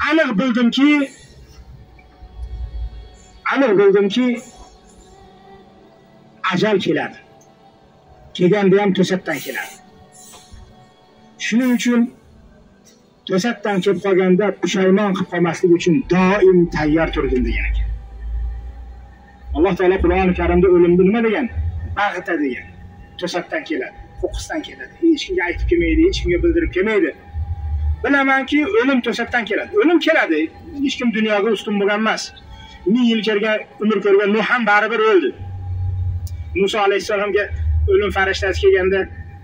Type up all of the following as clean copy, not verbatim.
aniq bildimki ajal keladi. Kelganda ham to'satdan keladi. Shuning uchun to'satdan kelib qolganda pushaymon qilib qolmaslik uchun doim tayyor turdim degan ekan. Alloh taolo Qur'oni Karimda o'limni nima degan? Bag'ita degan. To'satdan keladi, qo'qqisdan keladi. Hech kimga aytib kelmaydi, hech kimga bildirib kelmaydi. Bilamanki o'lim to'satdan keladi. O'lim keladi. Hech kim dunyoga ustun bo'lgan emas. 1000 yil kelgan umr ko'rgan Nuh ham baribir o'ldi. Musa alayhisalomga o'lim farishtasi kelganda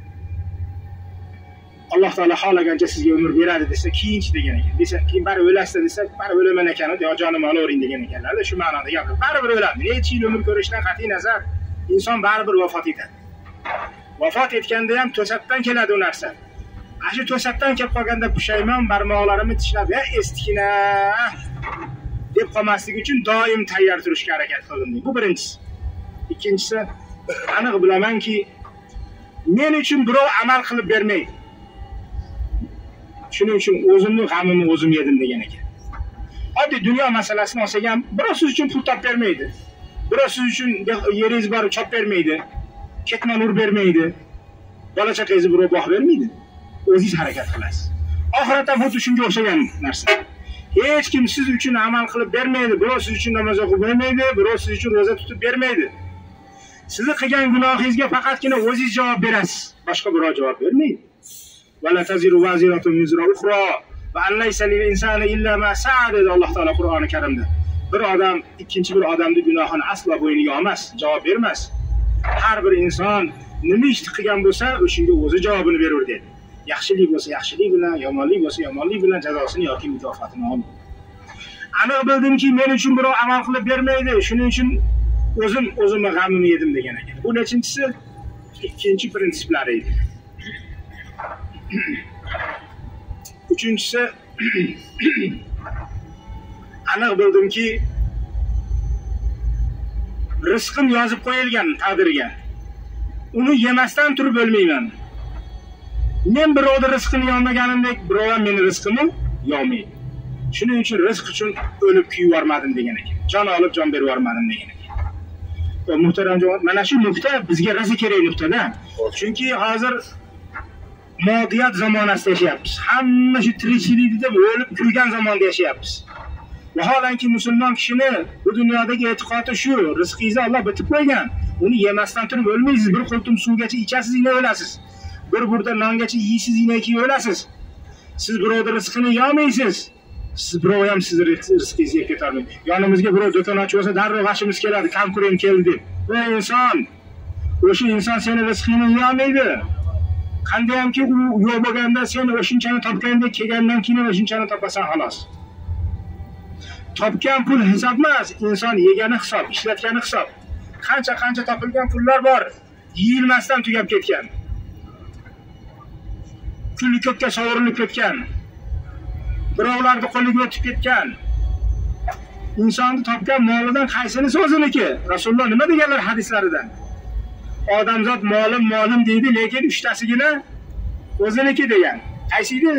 Alloh taolo xohlagancha sizga umr beradi desa, keyinchi degan ekan. Desa, keyin baribir o'lasizlar desa, baribir o'laman ekan, yo jonim olavering degan ekanlar. Shu ma'noda gapirdi. Baribir o'ladi. Necha yil umr ko'rishdan qat'iy nazar inson baribir vafot etadi. Vafot etganda ham to'satdan keladi u narsa. Shu to'satdan kelib qolganda pushaymon barmoqlarimni tishlab, estikina deb qolmaslik uchun doim tayyor turishga harakat qildim. Bu birinchisi. Ikkinchisi, aniq bilamanki, men uchun birov amal qilib bermaydi. Shuning uchun o'zimning g'amimni o'zim yedim degan ekan. Oddiy dunyo masalasini olsak ham, birov siz uchun pul topib bermaydi. Birov siz uchun yeringiz bor chop bermaydi. Ketma nur bermaydi. Bola chaqangizni birov boq bermaydi. O'zingiz harakat qilasiz. Oxirat ham xuddi shunga o'xshagan narsa. Hech kim siz uchun amal qilib bermaydi. Birov siz uchun namoz o'qib bermaydi, birov siz uchun roza tutib bermaydi. Sizni qilgan gunohingizga faqatgina o'zingiz javob berasiz. Boshqa birov javob bermaydi. Wala taziru waziratun wizra ukhra va an laysa lil insani illa ma sa'a dedi Alloh taolo Qur'oni Karimda. Bir odam ikkinchi bir odamning gunohini aslo bo'yniga olmas, javob bermas. Har bir inson nima ish qilgan bo'lsa, o'shunga o'zi javobini berur dedi. Yaxshilik bo'lsa yaxshilik bilan, yomonlik bo'lsa yomonlik bilan jazosini yoki mukofotini oladi. Aniq bildimki, men uchun birov amal qilib bermaydi. Shuning uchun o'zimni g'amimni yedim degan ekan. Bu nechinchisi? Ikkinchi prinsiplari edi. Uchinchisi, aniq bildimki, rizqim yozib qo'yilgan taqdirga. Uni yemasdan turib o'lmayman. Men birovning rizqini yolmaganimdek, birov ham meni rizqimni yolmaydi. Shuning uchun rizq uchun o'lib kuyib yormadim degan ekan. Jon olib jon berib yormadim degan ekan. Muhtaram jamoat, mana shu nuqta bizga rosa kerak nuqtada. Chunki hozir modiyat zamonasida yashayapmiz. Hamma shu tirikchilikda deb o'lib kulgan zamonda yashayapmiz. Vaholanki musulmon kishini bu dunyodagi e'tiqodi shu, rizqingizni Alloh bitib qo'ygan. Uni yemasdan turib o'lmaysiz. Bir qultum suvgacha ichasiz, yine o'lasiz. Bir burda nongacha yeysiz, yine keyin o'lasiz. Siz birovning rizqini yemaysiz. Siz birov ham sizni rizqingizni yeb ketolmaydi. Yonimizga birov do'kon ochib olsa, darrov g'ashimiz keladi, konkurent keldi deb. Bu inson, o'sha inson seni rizqingni yemaydi. Qandaymki u yo'q bo'lganda sen o'shunchani topganda kelgandan keyin o'shunchani topasan xolos. Topgan pul hisob emas, inson yegani hisob, ishlatgani hisob. Qancha topilgan pullar bor, yeyilmasdan tugab ketgan. Kulli ko'kka sovurilib ketgan. Birovlarning qo'liga o'tib ketgan. Insonni topgan molidan qaysinisi o'ziniki? Rasululloh nima deganlar hadislarida? Odamzod molim deydi, lekin 3tasigina o'ziniki degan. Qaysi edi?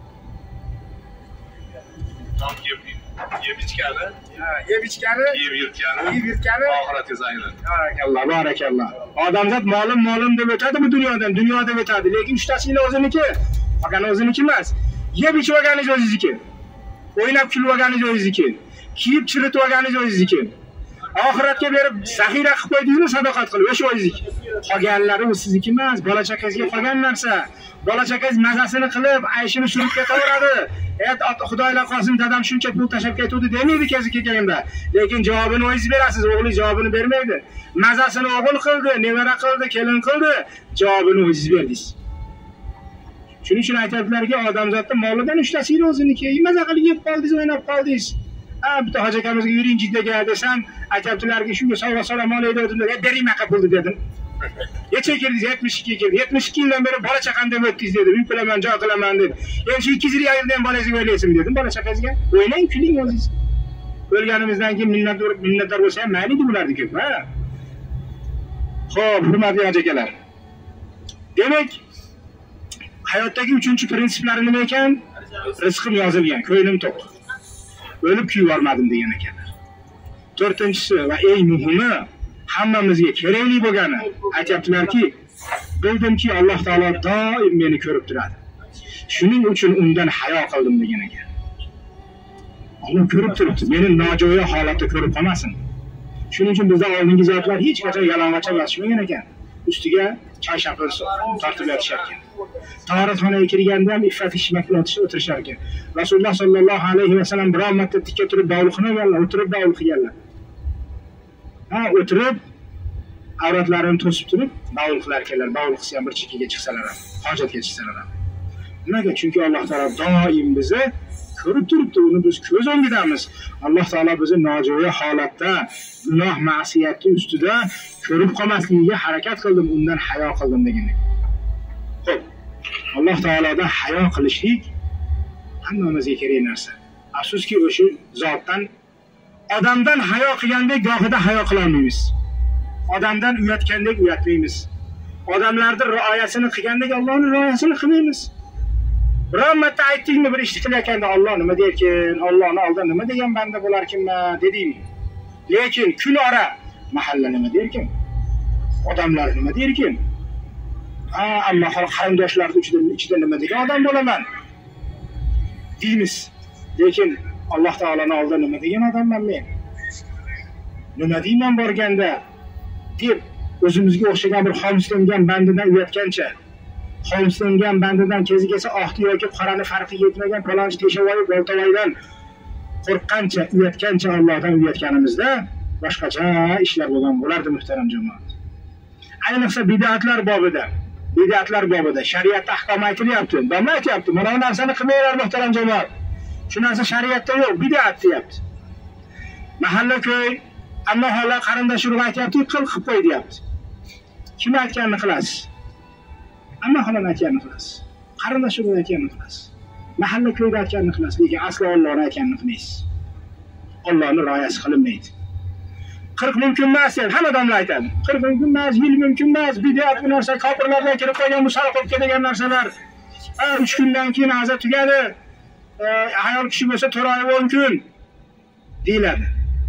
Yeb ichgani, yeb yutgani, oxiratga zaynat. Barakalloh. Odamzod molim deb o'tadi bu dunyodan, dunyoda o'tadi, lekin 3tasigina o'ziniki. Faqat o'ziniki emas. Yeb ichib olganingiz o'zingizniki. O'ynab kulib olganingiz o'zingizniki. Kiyib chiritib olganingiz o'zingizniki. Oxiratga berib zaxira qilib qo'ydingizmi, sadoqat qilib, o'sha o'zingizniki. Qolganlari u sizniki emas, bola chaqangizga qolgan narsa. Bola chaqangiz mazasini qilib, ayshini surib ketaveradi. Xudoylar qolsin, dadam shuncha pul tashlab ketdi demaydi kezi kelganda. Lekin javobini o'zingiz berasiz, o'g'lingiz javobini bermaydi. Mazasini o'g'il qildi, nevara qildi, kelin qildi, javobini o'zingiz berdingiz. Shuning uchun aytadilarki, odamzodning molidan 3tasini o'ziniki. Maza qilib yeb qoldingiz, o'ynab qoldingiz. Bitta hoji akamizga yuring jiddaga desam, aytadilarki, shunga sovg'a salom olaydim deb, bering maqa pulni dedim. Necha keldingiz? 72 keldi. 72 yildan beri bola chaqam deb o'tdingiz dedi. Uy qilaman, joy qilaman dedi. Endi shu 200 yildan bolangizga o'ylaysiz dedim. Bola chaqangizga o'ylang, kuling o'zingiz. O'lganimizdan keyin minnatdor bo'lsa ham mayli bularni ko'p, ha? Xo'p, hurmatli hoji akalar. Demak, hayotdagi 3-chi prinsiplari nima ekan? Rizqim yozilgan, ko'nglim to'q. o'lib kuyib olmadim degan ekanlar. To'rtinchisi va eng muhimi, hammamizga kerakli bo'lgani aytibdilarki, bildimki Alloh taolo doim meni ko'rib turadi. Shuning uchun undan hayo qildim degan ekan. Alloh ko'rib turibdi, meni nojo'ya holatda ko'rib qolmasin. Shuning uchun bizda oldingi zotlar hech qachon yalang'och yotishmagan ekan. Ustiga choyshabni tortib yotishar ekan. Tahoratxonaga kirganda ham iffat ishmak bilan o'tirishar ekan. Rasululloh sollallohu alayhi vasallam biror marta tikka turib bavul qilmaganlar, o'tirib bavul qilganlar. O'tirib avratlarini to'sib turib bavul qilar ekanlar. Bavul qilsa ham bir chekkaga chiqsalar ham, hojatga chiqsalar ham. Nimaga? Chunki Alloh taolo doim bizni ko'rib turibdi, uni biz ko'z o'ngidamiz. Alloh taolo bizni nojo'ya holatda, gunoh ma'siyatning ustida ko'rib qolmasligiga harakat qildim, undan hayo qildim degan ekan. Xo'p, Alloh taolodan hayo qilishlik hammamizga kerak narsa. Afsuski o'sha zotdan odamdan hayo qilgandek gohida hayo qila olmaymiz. Odamdan uyatgandek uyatmaymiz. Odamlarning rioyasini qilgandek Allohning rioyasini qilmaymiz. Biror marta aytdingmi bir ish qilayotganda Alloh nima derkin, Allohning oldida nima degan banda bo'larkinman dedingmi? Lekin kun ora mahalla nima derkin? Odamlar nima derkin? Ammo qarindoshlarning ichida nima degan odam bo'laman deymiz. Lekin Alloh taoloning oldida nima degan odamman men? Nima deyman borganda deb o'zimizga o'xshagan bir xomslangan bandadan uyatgancha, xomslangan bandadan kezigasa oqti yoki qorani farqi yetmagan palonchi teshavoyi boltavoydan qo'rqqancha, uyatgancha Allohdan uyatganimizda boshqacha ishlar bo'lgan bo'lardi muhtaram jamoat. Ayniqsa bid'atlar bobida shariatda ahkom aytilyapti. Nima aytyapti? Mana bu narsani qilmanglar muhtaram jamoat. Shu narsa shariatda yo'q, bid'at deyapti. Mahalla ko'y, ammo hala qarindosh urug' aytyapti, qilib qo'y deyapti. Kim aytganini qilasiz? Ammo xonam aytganini qilasiz. Qarindosh urug' aytganini qilasiz. Mahalla ko'yda aytganini qilasiz, lekin aslo Allohning aytganini qilmaysiz. Allohning rioyasi qilinmaydi. 40 mumkin emas, hamma odamlar aytadi. 40 mumkin emas, yil mumkin emas, bid'at bu narsa kofirlardan kirib qolgan musal qilib ketgan narsalar. 3 kundan keyin aza tugadi. Ayol kishi bo'lsa 4 oy 10 kun deyiladi.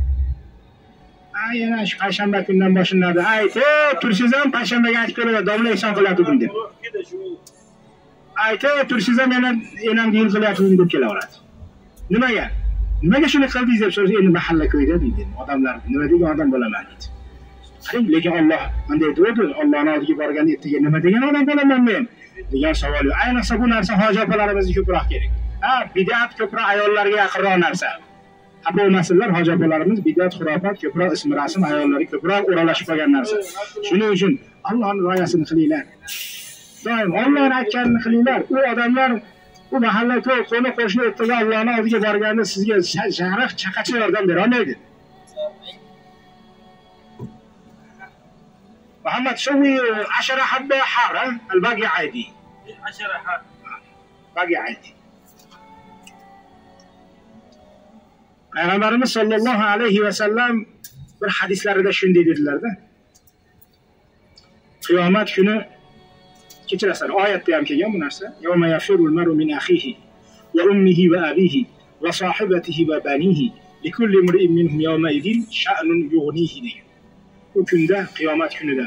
Yana shu payshanba kundan boshlanadi. Aytib tursiz ham payshanbaga aytib keladi, domla ehson qiladi bugun deb. Aytib tursiz ham yana enam yil qilyapti deb kelaveradi. Nimaga? Nimaga shuni qildingiz deb so'rasa, endi mahalla ko'yda deydi. Odamlar nima degan odam bo'laman deydi. Qarang, lekin Alloh bunday deydi, Allohning oldiga borganda ertaga nima degan odam bo'laman men degan savol. Ayniqsa bu narsa hoji opalarimizga ko'proq kerak. Bid'at ko'proq ayollarga yaqinroq narsa. Bo'lmasinlar, hoji opalarimiz bid'at, xurofat ko'proq ism rasm ayollarga ko'proq o'ralashib qolgan narsa. Shuning uchun Allohning rioyasini qilinglar. Doim Allohning aytganini qilinglar. U odamlar bu mahalla ko'y, qo'ni qo'shni o'rtaga Allohning oldiga borganda sizga sharaf chaqacha yordam bera olmaydi. Muhammad showi 10 habba hara, al-baqi adi. 10 habba. Baqi adi. Peygamberimiz sallallohu alayhi ve sellem bir hadislarida shunday dedilar-da. Qiyomat kuni kechirasizlar, oyatda ham kelgan bu narsa. Yawma yafirul maru min akhihi va ummihi va abihi va sahibatihi va banihi likulli imri'in minhum yawma idin sha'nun yughnihi degan. Bu kunda, qiyomat kunida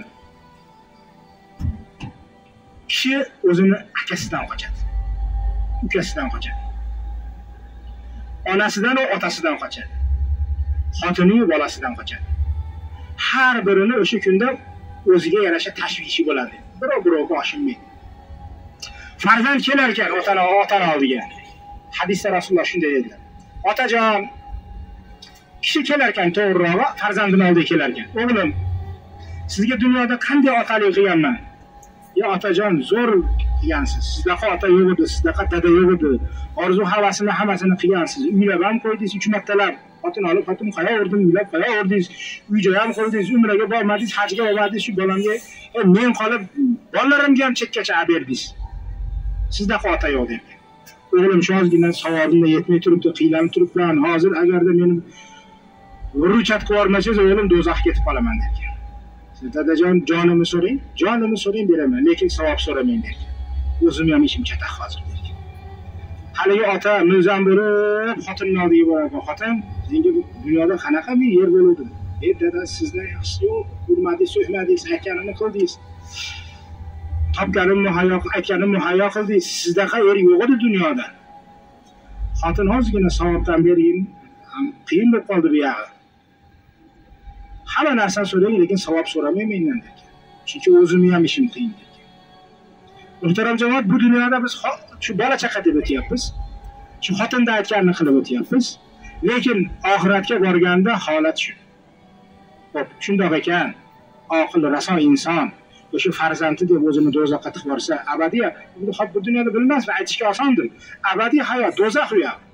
kishi o'zini akasidan qochadi, ukasidan qochadi. Onasidan va otasidan qochadi. Xotini va bolasidan qochadi. Har birini o'sha kunda o'ziga yarasha tashvishi bo'ladi. Birov-birovga oshinmaydi. Farzand kelar ekan ota oldiga. Hadisda Rasululloh shunday dedilar. Otajon, kishi kelar ekan to'g'rirog'i farzandining oldiga kelar ekan. O'g'lim, sizga dunyoda qanday otalik qilganman? Ya otajon, zo'r qilgansiz. Sizdaqa ota yo'q edi, sizdaqa dada yo'q edi. Orzu havasini hammasini qilgansiz. Uylab ham qo'ydingiz 3 martalab. Xotin olib, xotin qo'yaverdingiz, uylab qo'yaverdingiz. Uy-joy ham qurdingiz, umraga bormadingiz, hajga bormadingiz, shu bolamga men qolib, bolalarimga ham chekkacha berdingiz. Sizdaqa ota yo'q deb. O'g'lim shu ozgina savobimga yetmay turibdi, qiylanib turibman. Hozir agarda meni ruchat qilib olmasangiz, o'g'lim do'zaxga ketib qolaman derkan. Siz dadajon jonimni so'rang beraman, lekin savob so'ramang derkan. O'zim ham ishim chataq hozir derkan. haligi ota mulzam bo'lib xotinni oldiga boradi. Xotin, "Senga dunyoda qanaqa bir yer bo'ladi? Dada, sizda yaxshi yo'q, urmadingiz, so'kmadingiz, aytganimni qildingiz. Topganimni aytganimni hayo qildingiz. Sizdaqa er yo'q edi dunyoda." Xotin ozgina savobdan berayim, qiyin bo'lib qoldi bu yog'i. Hamma narsani so'rang, lekin savob so'ramayman mendan dedi. Chunki o'zimni ham ishim qiyin dedi. Muhtaram jamoat, bu dunyoda biz shu bola chaqa deb o'tyapmiz. Shu xotinda aytganini qilib o'tyapmiz. Lekin oxiratga borganda holat shu. Xo'p, shundoq ekan, oqil raso inson o'sha farzandi deb o'zini do'zaxga tiqib yorsa, abadiy, bu dunyoda bilmasman, aytishga osondir. Abadiy hayot do'zax u yoq.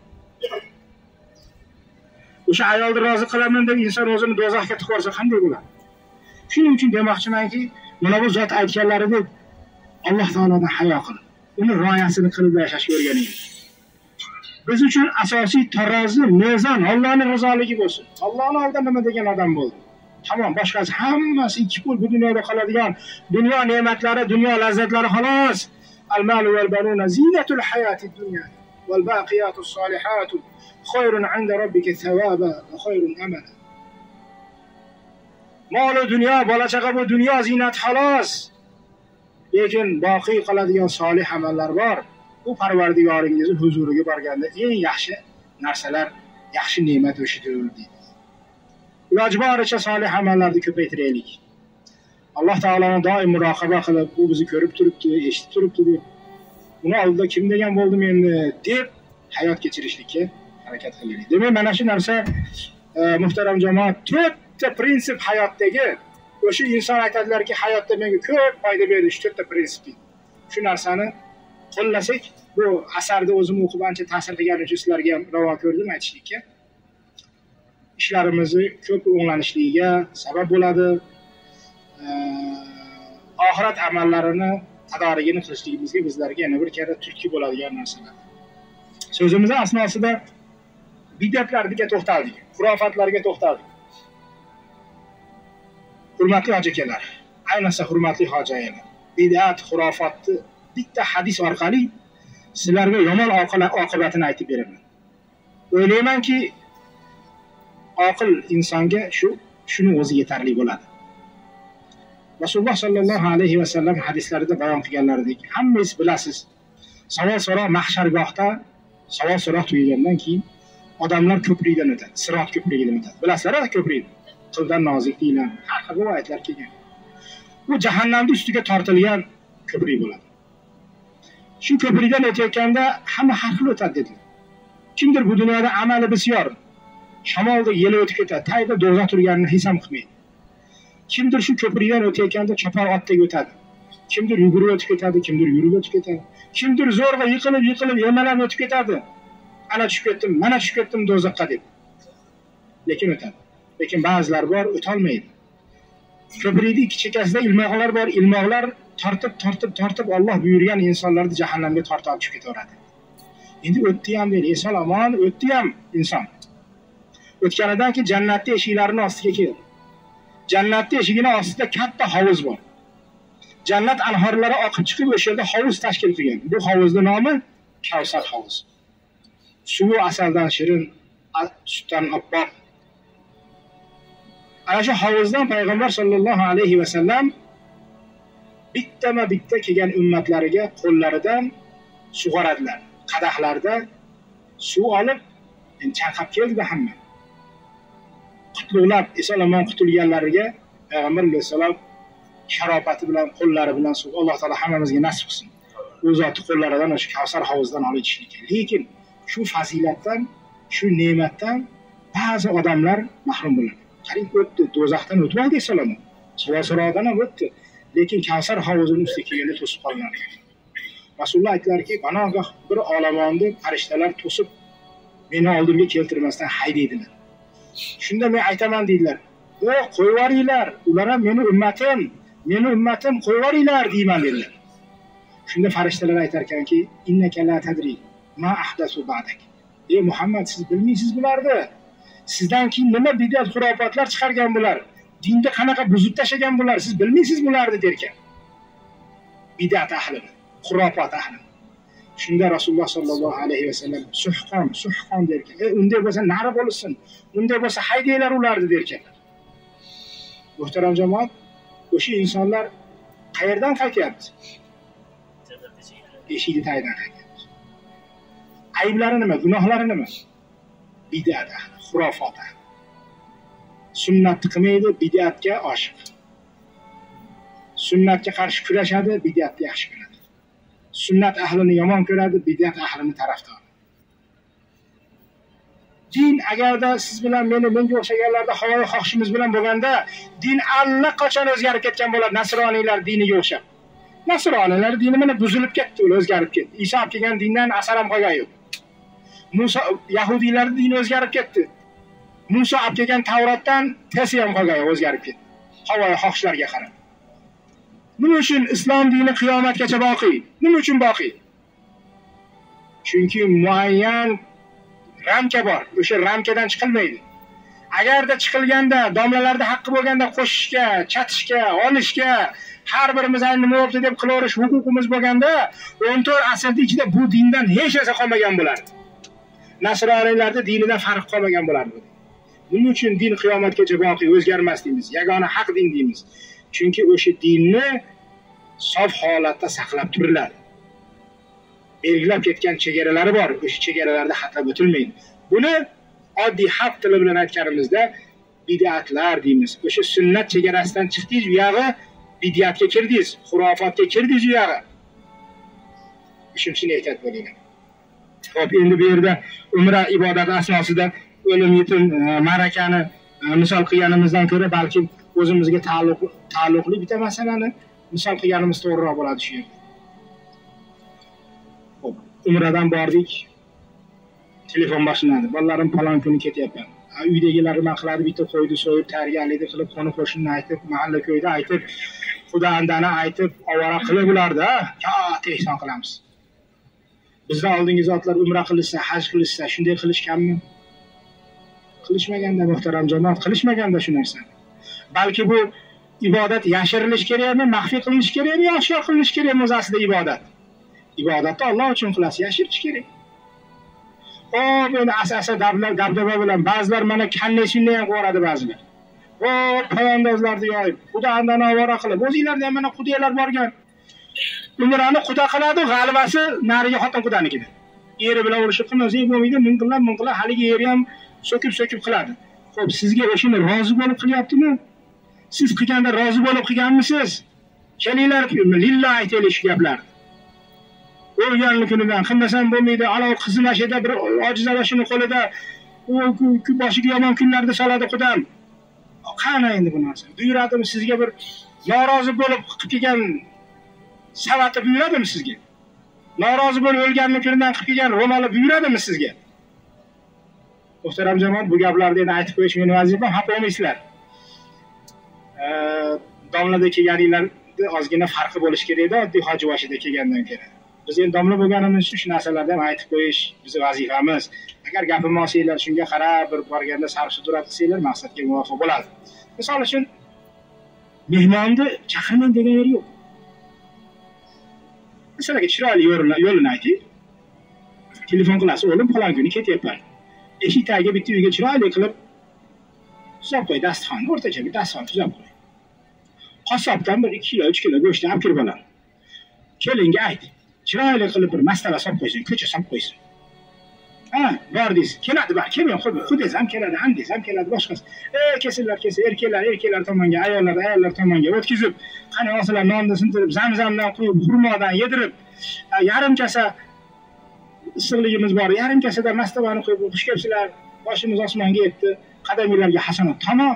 O'sha ayolni rozi qilaman deb inson o'zini do'zaxga tiqib yorsa qanday bo'ladi? Shuning uchun demoqchimanki, mana bu zot aytganlaridek Alloh taolodan hayo qilib, uni rioyasini qilib yashashga o'rganaylik. Biz uchun asosiy tarozi, mezon Allohning rizoligi bo'lsin. Allohning oldida nima degan odam bo'ldi? Tamom, boshqasi hammasi ikki pul bu dunyoda qoladigan dunyo ne'matlari, dunyo lazzatlari xolos. Al-malu wal banuna zinatul hayatid dunya wal baqiyatus solihatu khayrun 'inda robbika thawaba va khayrun amala. Mol va dunyo, bola chaqa bu dunyo ziynat xolos. Lekin boqiy qoladigan solih amallar bor. Bu Parvardigoringizning huzuriga borganda eng yaxshi narsalar, yaxshi ne'mat o'shidir deydi. Iloji boricha solih amallarni ko'paytiraylik. Alloh taoloni doim muroqaba qilib, u bizni ko'rib turibdi, eshitib turibdi deb, uni oldida kim degan bo'ldim endi deb hayot kechirishlikka harakat qilaylik. Demak, mana shu narsa muhtaram jamoat, to'rtta prinsip hayotdagi. O'sha inson aytadilarki, hayotda menga ko'p foyda berdi shu to'rtta prinsip. Shu narsani qo'llasak, bu asarni o'zim o'qib ancha ta'sir qilgani uchun sizlarga ham ravo ko'rdim aytishlikka. Ishlarimizni ko'p o'nglanishligiga sabab bo'ladi. Oxirat amallarini tadorigini qilishligimizga bizlarga yana bir karra turtki bo'ladigan narsalar. So'zimiz asnosida bid'atlarga to'xtaldik, xurofotlarga to'xtaldik. Hurmatli hoji akalar, ayniqsa hurmatli hoji ayalar, bid'at, xurofotni bitta hadis orqali sizlarga yomon oqibatini aytib beraman. O'ylaymanki, oqil insonga shuni o'zi yetarli bo'ladi. Rasululloh sallallohu alayhi va sallam hadislarida bayon qilganlaridek, hammangiz bilasiz. Savol-so'roq mahshargohda savol-so'roq tugagandan keyin odamlar ko'prikdan o'tadi, Sirot ko'prigidan o'tadi. Bilasizlar-a ko'prikni? Qildan nozik deyilgan, har xil rivoyatlar kelgan. Bu jahannamning ustiga tortilgan ko'prik bo'ladi. Shu ko'prikdan o'tayotganda hamma har xil o'tadi dedilar. Kimdir bu dunyoda amali bisyor, shamolda yeli o'tib ketadi, tagida do'zax turganini hech ham qilmaydi. Kimdir shu ko'prikdan o'tayotganda chopar otdek o'tadi. Kimdir yugurib o'tib ketadi, kimdir yurib o'tib ketadi. Kimdir zo'rg'a yiqilib, yemalab o'tib ketadi. Ana tushib ketdim, mana tushib ketdim do'zaxga deb. Lekin o'tadi. Lekin ba'zilar bor, o'tolmaydi. Ko'prikning ikki chekkasida ilmoqlar bor, ilmoqlar tortib Alloh buyurgan insonlarni jahannamga tortib olib chiqib ketaveradi. Endi o'tdi ham deydi, inson amon, o'tdi ham inson. O'tganidan keyin jannatning eshiklarining ostiga keldi. Jannatning eshigining ostida katta hovuz bor. Jannat anhorlari oqib chiqib, o'sha yerda hovuz tashkil qilgan. Bu hovuzning nomi Kavsar hovuzi. Suvi asaldan shirin, sutdan oppoq. Ana shu hovuzdan payg'ambar sollallohu alayhi va sallam bitta kelgan ummatlariga qo'llaridan sug'oradilar. Qadahlarda suv olib, chanqab keldi hamma. Qutlug'lab, eson-omon qutulganlariga payg'ambar alayhisalom sharofati bilan, qo'llari bilan suv Alloh taolo hammamizga nasib qilsin. U zot qo'llaridan o'sha Kavsar hovuzidan olib ichishlik. Lekin shu fazilatdan, shu ne'matdan ba'zi odamlar mahrum bo'ladi. Qarib o'tdi, do'zaxdan o'tmadi salom. Savol-so'roqdan ham o'tdi. Lekin Kavsar hovuzining ustiga kelganda to'sib qolgan. Rasululloh aytdilarki, "Banogoh bir olamonni farishtalar to'sib meni oldimga keltirmasdan haydaydilar." Shunda men aytaman deydilar. "Yo'q, qo'yvaringlar, ular ham meni ummatim, qo'yvaringlar" deyman dedilar. Shunda farishtalar aytar ekanki, "Innaka la tadri ma ahdasu ba'dak." Ey Muhammad, siz bilmaysiz bularni. Sizdan keyin nima bid'at xurofotlar chiqargan bular? Dinda qanaqa buzib tashagan bular? Siz bilmaysiz bularni derkan. Bid'at ahli, xurofot ahli. Shunda Rasululloh sallallohu alayhi vasallam suhqon derkan. Unday bo'lsa nari bo'lsin. Unday bo'lsa haydanglar ularni derkan. Muhtaram jamoat, o'sha insonlar qayerdan qaytyapti? Eshikni tagidan qaytyapti. Ayblari nima? Gunohlari nima? Bid'at, xurofot. Sunnatni qilmaydi, bid'atga oshiq. Sunnatga qarshi kurashadi, bid'atni yaxshi ko'radi. Sunnat ahlini yomon ko'radi, bid'at ahlini tarafdori. Din agarda siz bilan menga o'xshaganlarda havoyi xohishimiz bilan bo'lganda, din allaqachon o'zgarib ketgan bo'ladi. Nasroniylar diniga o'xshab. Nasroniylar dini mana buzilib ketdi, o'zgarib ketdi. Iso olib kelgan dindan asar ham qolgan yo'q. Musa Yahudiylarning dini o'zgarib ketdi. Musa olib kelgan Tavrotdan tesi ham qolgan yo'q, o'zgarib ketdi. Havoyi xohishlarga qarab. Nima uchun islom dini qiyomatgacha boqiy? Nima uchun boqiy? Chunki muayyan ramka bor. O'sha ramkadan chiqilmaydi. Agarda chiqilganda, domlalarda haqqi bo'lganda qo'shishga, chatishga, olishga, har birimiz nima bo'ldi deb qilaverish huquqimiz bo'lganda, 14 asrning ichida bu dindan hech narsa qolmagan bo'lardi. Nasroniylarning dinidan farq qolmagan bo'lardi. Buning uchun din qiyomatgacha boqiy, o'zgarmas deymiz. Yagona haq din deymiz. Chunki o'sha dinni sof holatda saqlab turiladi. Belgilab ketgan chegaralari bor. O'sha chegaralarda xatlab o'tilmaydi. Buni oddiy xalq tili bilan aytganimizda bid'atlar deymiz. O'sha sunnat chegarasidan chiqdingiz, u yog'i bid'atga kirdingiz, xurofotga kirdingiz u yog'i. Shunchalik ehtiyot bo'linglar. Xo'p, endi bu yerda umra ibodati asnosida o'lim yetim ma'rakani misol qilganimizdan ko'ra balki o'zimizga taalluqli bitta masalani misol qilganimiz to'g'riroq bo'ladi shu yerda. Xo'p, umradan bordik. Telefon boshlandi. Bolalarim falon kuni ketyapman. Uydagilar nima qiladi? Bitta qo'ydi so'yib, tayyorgarlikni qilib, qo'ni-qo'shnini aytib, mahalla ko'yda aytib, xudoandani aytib, ovora qilib ularda, katta ehson qilamiz. Bizdan oldingi zotlar umra qilishsa, haj qilishsa, shunday qilishganmi? Qilishmaganda, muhtaram jamoat, qilishmaganda shu narsani. Balki bu ibodat yashirilish kerakmi, maxfiy qilinish kerakmi, yo oshkor qilinish kerakmi o'z aslida ibodat? Ibodatni Alloh uchun qilasiz, yashirish kerak. Endi asasa dabdaba bilan ba'zilar mana kannasini ham qo'radi ba'zilar. Poyandozlarni yoyib, xudoandani ovora qilib, o'zinglarda ham mana qudalar borgan. Umrani quda qiladi, g'alvasi nariga xotin qudanikida. Eri bilan urushib qilmasa bo'lmaydi, minqilab haligi eri ham so'kib qiladi. Xo'p, sizga o'shini rozi bo'lib qilyaptimi? Siz qilganda rozi bo'lib qilganmisiz? Kelinglar, lillah aytaylik shu gaplarni. O'lganlik kunidan qilmasam bo'lmaydi. Alloh xizmashida bir ojizalashini qo'lida u boshiga yomon kunlarda soladi qudam. Qani endi bu narsa? Buyuradimi sizga bir norozi bo'lib qilib kelgan savati buyuradimi sizga? Norozi bo'lib o'lganlik kunidan qilib kelgan ro'moli buyuradimi sizga? Muhtaram jamoat, bu gaplarni endi aytib qo'yish meni vazifam, xafa bo'lmaysizlar. Domlada kelganinglarda ozgina farqi bo'lish kerak-da, oddiy hojiboshida kelgandan ko'ra. Biz endi domla bo'lganimiz uchun shu narsalarni ham aytib qo'yish bizning vazifamiz. Agar gapimni olsanglar, shunga qarab bir borganda sarf-sudurat qilsanglar, maqsadga muvofiq bo'ladi. Misol uchun mehmonni chaqirmang degan yer yo'q. Masalan, chiroyli yo'lini ayting. Telefon qilasiz, o'g'lim falon kuni ketyapman. Eshik tagiga bitta uyga chiroyli qilib tuzab qo'y, dasturxon, o'rtacha bir dasturxon tuzab qo'y. Qassobdan bir 2 kilo, 3 kilo go'shtni olib kirib olar. Kelinga ayt. Chiroyli qilib bir mastava solib qo'ysin, ko'cha solib qo'ysin. Bordingiz, keladi, kelmay xudoz ham keladi, hamdingiz ham keladi, boshqasi. Kesinlar, erkaklar tomonga, ayollar tomonga o'tkazib, qani olsalar nonni sindirib, zamzamdan qo'yib, xurmodan yedirib, yarim kasa issiqligimiz bor, yarim kasada mastavani qo'yib, xush kelibsizlar, boshimiz osmonga yetdi, qadaminglarga hasanat. Tamom.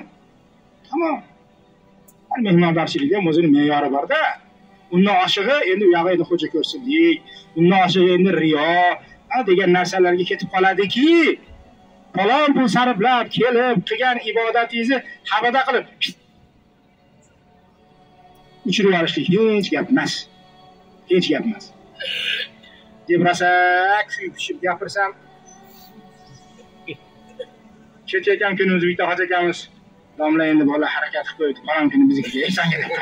Mehmondarchilikda ham o'zining me'yori bor-da. Undan oshig'i endi u yog'i xo'ja ko'rsinlik, undan oshig'i endi riyo degan narsalarga ketib qoladiki, falon pul sarflab kelib qilgan ibodatingizni habada qilib uchirib olishlik hech gap emas. Deb rosa kuyib gapirsam, ketayotgan kunimiz bitta hoji akamiz domla endi bola harakat qilib qo'ydi, falon kuni biznikiga ehsonga deb.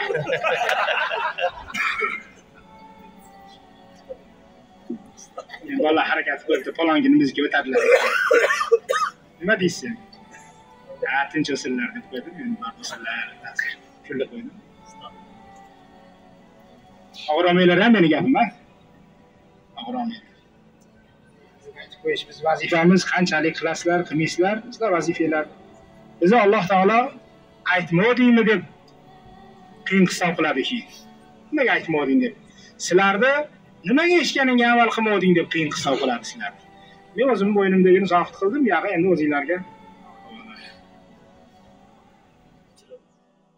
Bolalar harakat qilibdi, palongini bizga o'tadilar. Nima deysiz? Ha, tinch o'sinlar deb qo'ydim, endi barbosalar kulib qo'ydim. Og'ramanglar ham meni gapim, ha? Og'ramanglar. Aytib qo'yish biz vazifamiz, qanchalik qilasizlar, qilmaysizlar, bizlar vazifalar. Bizni Alloh taolo aytmadingmi deb qiyin hisob qiladiki. Nimaga aytmading deb. Sizlarda nimaga eshitganingga amal qilmading deb qiyin hisob qiladi sizlar. Men o'zim bo'ynimdagini zohid qildim, yog'i endi o'zinglarga